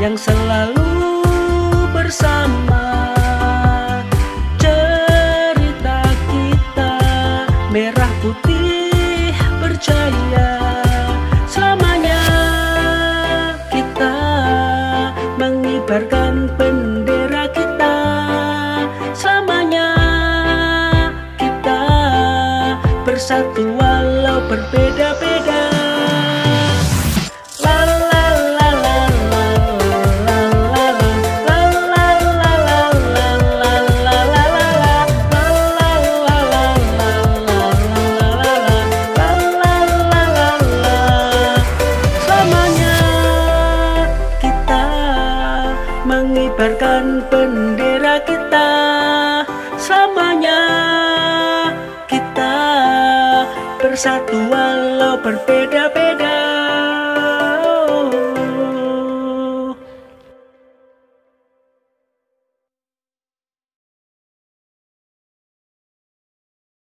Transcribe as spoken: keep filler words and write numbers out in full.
yang selalu bersama. Cerita kita merah putih berjaya, selamanya kita mengibarkan bendera kita. Selamanya kita bersatu walau berbeda-beda. Mengibarkan bendera kita, selamanya kita bersatu walau berbeda-beda.